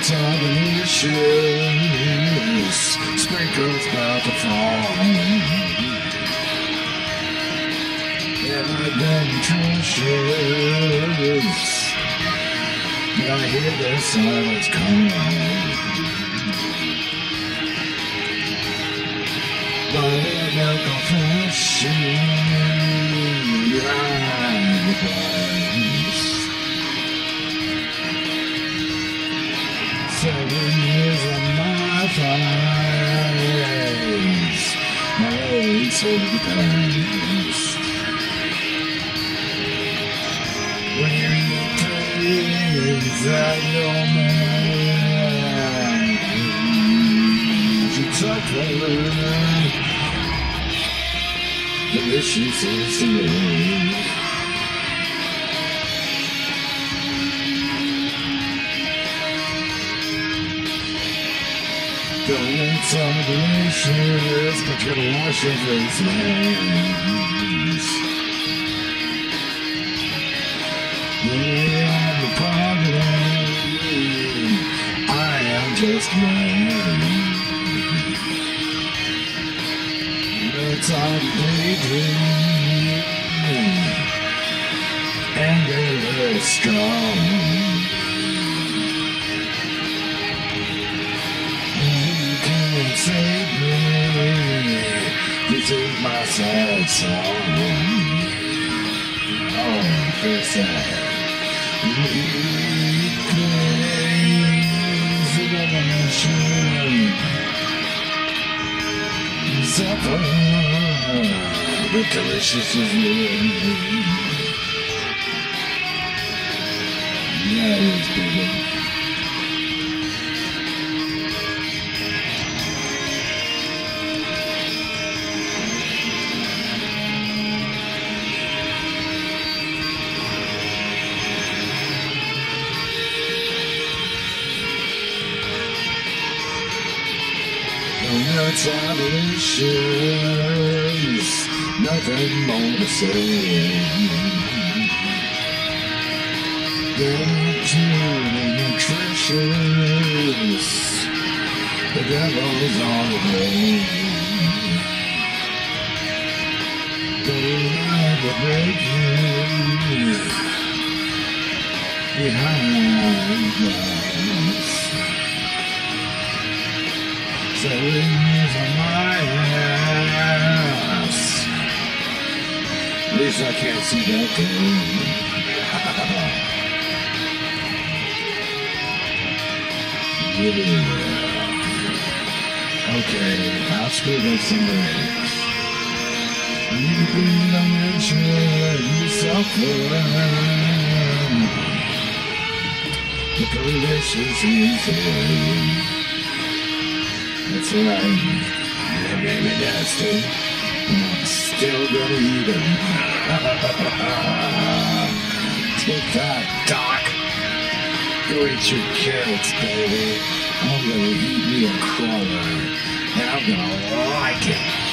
are delicious, sprinkles about to fall. And I've been nutritious, and I hear their silence calling. But in their confession, behind the bars. 7 years of my thighs, my legs over the past. When you eat things that no man should suffer, delicious is the road. Donuts are delicious, but you gotta wash your face hands. They are the problem. I am just man. Nuts are the daydream, and they're very strong. Save me, this is my sad song. Oh, very sad. Weekends of emotion, supper, but delicious is you. Yeah, it's baby. Donuts are delicious, nothing more to say. They're not truly nutritious, the devil's on the way. Don't ever break you behind glass. 7 years on my ass. At least I can't see that thing. Yeah. Okay, I'll screw up some lyrics. You bring on your chair, you suffer. The delicious is here. That's right. They made me nasty. I'm still gonna eat them. Take that, Doc. Go eat your carrots, baby. I'm gonna eat me a crawler, and I'm gonna like it.